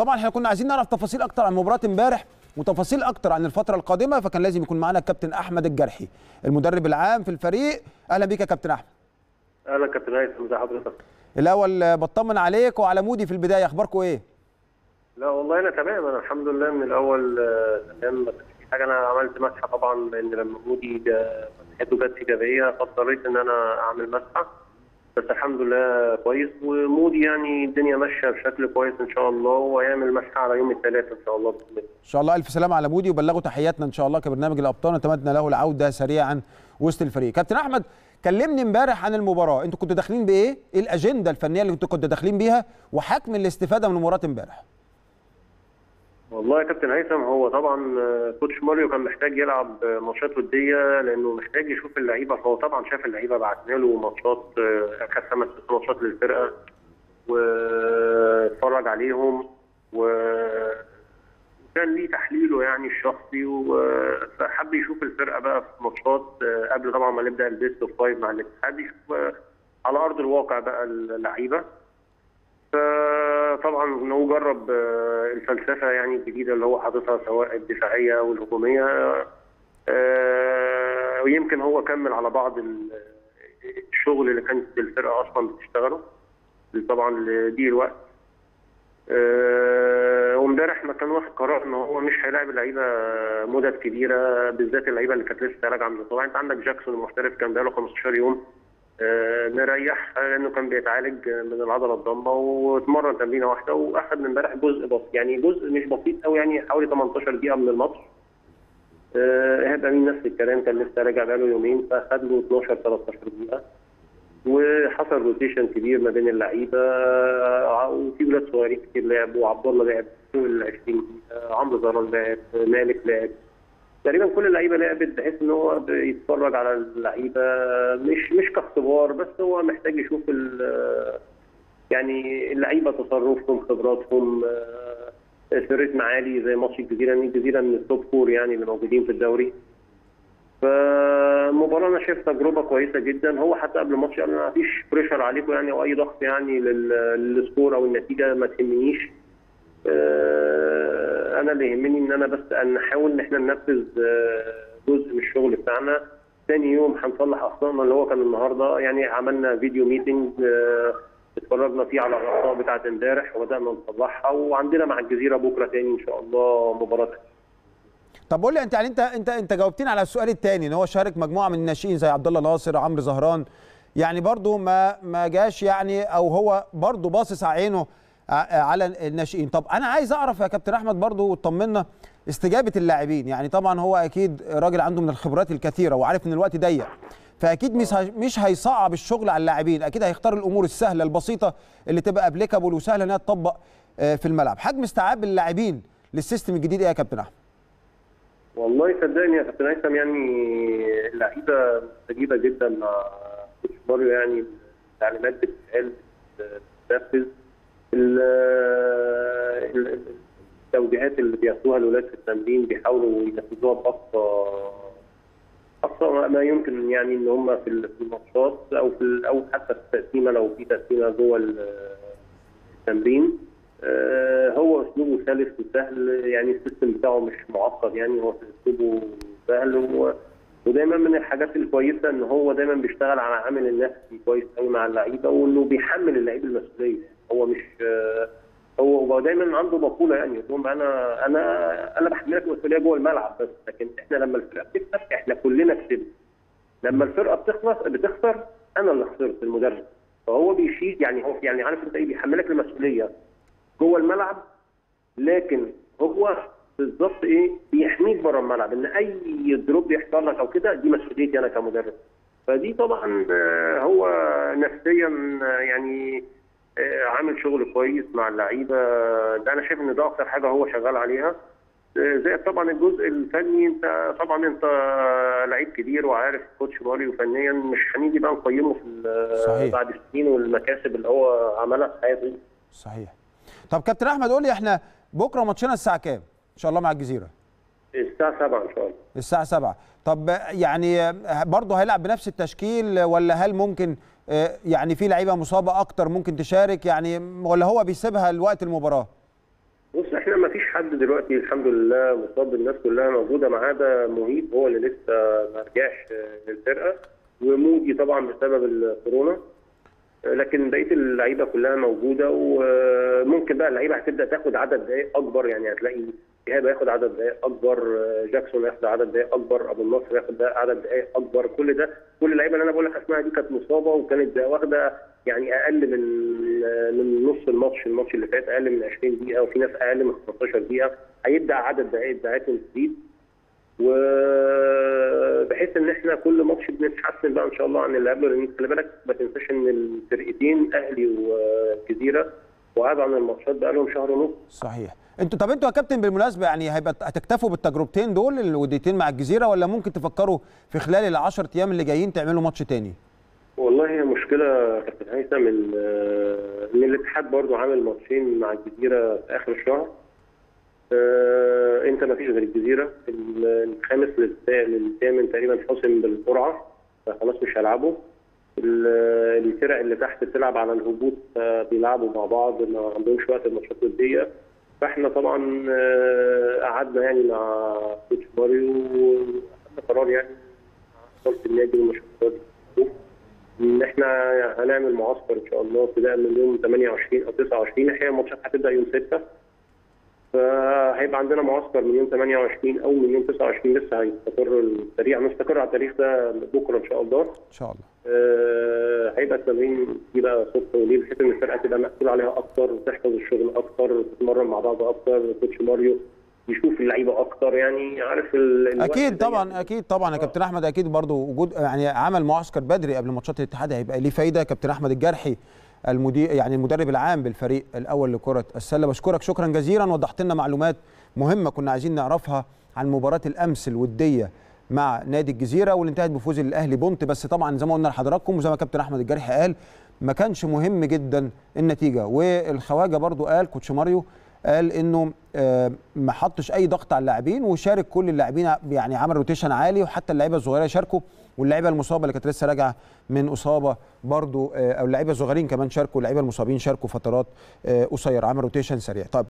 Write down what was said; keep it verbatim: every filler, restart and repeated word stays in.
طبعا احنا كنا عايزين نعرف تفاصيل اكتر عن مباراه امبارح وتفاصيل اكتر عن الفتره القادمه، فكان لازم يكون معانا الكابتن احمد الجرحي المدرب العام في الفريق. اهلا بيك يا كابتن احمد. اهلا كابتن هيثم، ازي حضرتك؟ الاول بطمن عليك وعلى مودي في البدايه، اخباركم ايه؟ لا والله انا تمام، انا الحمد لله من الاول تمام. ما كانش في حاجه، انا عملت مسحه طبعا لان لما مودي مسحته جت ايجابيه فاضطريت ان انا اعمل مسحه، بس الحمد لله كويس. ومودي يعني الدنيا ماشيه بشكل كويس ان شاء الله، وهيعمل مسحه على يوم الثلاثاء ان شاء الله باذن الله. ان شاء الله الف سلامه على مودي، وبلغوا تحياتنا ان شاء الله كبرنامج الابطال، نتمنى له العوده سريعا وسط الفريق. كابتن احمد كلمني امبارح عن المباراه، انتوا كنتوا داخلين بايه؟ ايه الاجنده الفنيه اللي انتوا كنتوا داخلين بيها وحجم الاستفاده من مباراه امبارح؟ والله يا كابتن هيثم، هو طبعا كوتش ماريو كان محتاج يلعب ماتشات وديه لانه محتاج يشوف اللعيبه، فهو طبعا شاف اللعيبه، بعتنا له ماتشات، اخر خمس ست ماتشات للفرقه واتفرج عليهم وكان ليه تحليله يعني الشخصي، فحب يشوف الفرقه بقى في ماتشات قبل طبعا ما نبدا البيست اوف فايف مع الاتحاد، يشوف على ارض الواقع بقى اللعيبه. فطبعا انه جرب الفلسفه يعني الجديده اللي هو حاططها سواء الدفاعيه او الهجوميه، ويمكن هو كمل على بعض الشغل اللي كانت الفرقه اصلا بتشتغله طبعا لضيق الوقت. وامبارح ما كان واخد قرار ان هو مش هيلاعب اللعيبه مدد كبيره، بالذات اللعيبه اللي كانت لسه راجعه من الطبيعه. انت عندك جاكسون المحترف كان بقاله خمستاشر يوم مريح لانه كان بيتعالج من العضله الضامه، واتمرن تمرينه واحده واخد من امبارح جزء بسيط، يعني جزء مش بسيط قوي، يعني حوالي تمنتاشر دقيقه من الماتش. ايهاب امين نفس الكلام، كان لسه راجع بقاله يومين فاخد له اتناشر تلتاشر دقيقه، وحصل روتيشن كبير ما بين اللعيبه، وفي ولاد صغيرين كتير لعبوا، وعبد الله لعب فوق ال عشرين دقيقه، عمرو زهران لعب، مالك لعب، تقريبا كل اللعيبه لعبت، بحيث ان هو بيتفرج على اللعيبه مش مش كاختبار، بس هو محتاج يشوف يعني اللعيبه تصرفهم، خبراتهم في رتم عالي زي ماتش الجزيره، ان الجزيره من التوب فور يعني اللي موجودين في الدوري. فمباراه انا شايف تجربه كويسه جدا. هو حتى قبل الماتش قال ما فيش بريشر عليكم يعني او اي ضغط يعني للسكور او النتيجه، ما تهمنيش. انا اللي يهمني ان انا بس ان نحاول ان احنا ننفذ جزء من الشغل بتاعنا. ثاني يوم هنصلح اخطائنا اللي هو كان النهارده، يعني عملنا فيديو ميتنج اتفرجنا فيه على الاخطاء بتاعت امبارح وبدانا نصلحها، وعندنا مع الجزيره بكره ثاني ان شاء الله مباراه. طب قول لي انت يعني انت انت انت جاوبتين على السؤال الثاني ان هو شارك مجموعه من الناشئين زي عبد الله ناصر، عمرو زهران، يعني برضو ما ما جاش يعني او هو برضو باصص عينه على الناشئين. طب انا عايز اعرف يا كابتن احمد برضو وتطمنا استجابه اللاعبين، يعني طبعا هو اكيد راجل عنده من الخبرات الكثيره وعارف ان الوقت ضيق، فاكيد مش مش هيصعب الشغل على اللاعبين، اكيد هيختار الامور السهله البسيطه اللي تبقى ابليكابل وسهله انها تطبق في الملعب. حجم استيعاب اللاعبين للسيستم الجديد ايه يا كابتن احمد؟ والله صدقني يا كابتن هيثم، يعني اللعيبه مستجيبه جدا مع كوتش ماريو، يعني التعليمات بتتقال بتتنفذ، التوجيهات اللي بياخدوها الاولاد في التمرين بيحاولوا ينفذوها باقصى اقصى ما يمكن، يعني ان هم في الماتشات او في او حتى في التقسيمه لو في تقسيمه جوه التمرين. هو اسلوبه سلس وسهل، يعني السيستم بتاعه مش معقد، يعني هو اسلوبه سهل، ودايما من الحاجات الكويسه ان هو دايما بيشتغل على عامل النفسي كويس قوي مع اللعيبه، وانه بيحمل اللعيبه المسؤوليه. هو مش هو دايما عنده مقوله، يعني يقول انا انا انا بحملك مسؤوليه جوه الملعب بس، لكن احنا لما الفرقه بتكسب احنا كلنا كسبنا. لما الفرقه بتخلص بتخسر انا اللي خسرت المدرب، فهو بيشيل، يعني هو يعني عارف انت ايه، بيحملك المسؤوليه جوه الملعب، لكن هو بالظبط ايه بيحميك بره الملعب، ان اي دروب يحصل لك او كده دي مسؤوليتي انا كمدرب. فدي طبعا هو نفسيا يعني عامل شغل كويس مع اللعيبه، ده انا شايف ان ده اكتر حاجه هو شغال عليها. زي طبعا الجزء الفني، انت طبعا انت لعيب كبير وعارف كوتش ماريو فنيا، مش هنيجي بقى نقيمه في بعد السنين والمكاسب اللي هو عملها في حياته. صحيح. طب كابتن احمد قول لي احنا بكره ماتشنا الساعه كام ان شاء الله مع الجزيره؟ الساعه سبعة ان شاء الله. الساعه سبعة. طب يعني برضه هيلعب بنفس التشكيل ولا هل ممكن يعني في لعيبه مصابه اكتر ممكن تشارك يعني، ولا هو بيسيبها لوقت المباراه؟ بص احنا ما فيش حد دلوقتي الحمد لله مصاب، الناس كلها موجوده ما عدا مهيب هو اللي لسه ما رجعش للفرقه، ومودي طبعا بسبب الكورونا، لكن بقيه اللعيبه كلها موجوده. وممكن بقى اللعيبه هتبدا تاخد عدد دقائق اكبر، يعني هتلاقي ايهاب هياخد عدد دقائق اكبر، جاكسون هياخد عدد دقائق اكبر، ابو النصر هياخد عدد دقائق اكبر. كل ده كل اللعيبه اللي انا بقول لك اسمها دي كانت مصابه وكانت واخده يعني اقل من من نص الماتش الماتش اللي فات، اقل من عشرين دقيقه، وفي ناس اقل من خمستاشر دقيقه. هيبدا عدد دقائق بتاعتهم تزيد، وبحيث ان احنا كل ماتش بنتحسن بقى ان شاء الله عن اللي قبله. لان خلي بالك ما تنساش ان الفرقتين اهلي والجزيره وقعدوا عن الماتشات بقى لهم شهر ونص. صحيح. انتوا طب انتوا يا كابتن بالمناسبه يعني هيبقى هتكتفوا بالتجربتين دول الوديتين مع الجزيره، ولا ممكن تفكروا في خلال العشر ايام اللي جايين تعملوا ماتش تاني؟ والله هي مشكله كابتن هيثم ان ان الاتحاد برضو عامل ماتشين مع الجزيره في اخر الشهر. آه، انت ما فيش غير الجزيره، الخامس للثامن تقريبا حسم بالقرعه فخلاص مش هيلعبوا. الفرق اللي تحت بتلعب على الهبوط بيلعبوا مع بعض، ما عندهمش وقت الماتشات الوديه. فاحنا طبعا آه، قعدنا يعني مع كوتش ماريو وخدنا قرار يعني مع اداره النادي والمشاركات ان احنا هنعمل معسكر ان شاء الله ابتداء من يوم ثمانية وعشرين او تسعة وعشرين. احيانا الماتشات هتبدا يوم ستة، فهيبقى عندنا معسكر من يوم ثمانية وعشرين او من يوم تسعة وعشرين. لسه هيستقر التاريخ، هنستقر على التاريخ ده بكره ان شاء الله. ان شاء الله. آه هيبقى التمرين دي بقى صبح وليل بحيث ان الفرقه تبقى مسؤول عليها اكتر وتحفظ الشغل اكتر، تتمرن مع بعض اكتر، كوتش ماريو يشوف اللعيبه اكتر، يعني عارف ال اكيد طبعا يعني. اكيد طبعا يا كابتن احمد، اكيد برضو وجود يعني عمل معسكر بدري قبل ماتشات الاتحاد هيبقى ليه فايده. كابتن احمد الجرحي المدير يعني المدرب العام بالفريق الاول لكره السله، بشكرك شكرا جزيلا، وضحت لنا معلومات مهمه كنا عايزين نعرفها عن مباراه الامس الوديه مع نادي الجزيره واللي انتهت بفوز الاهلي بونت. بس طبعا زي ما قلنا لحضراتكم وزي ما كابتن احمد الجرحي قال ما كانش مهم جدا النتيجه، والخواجه برضو قال كوتش ماريو قال انه ما حطش اي ضغط على اللاعبين وشارك كل اللاعبين، يعني عمل روتيشن عالي وحتى اللعيبه الصغيره شاركوا، واللعيبه المصابه اللي كانت لسه راجعه من اصابه برضو او اللعيبه الصغيرين كمان شاركوا، اللعيبه المصابين شاركوا فترات قصيره، عمل روتيشن سريع. طيب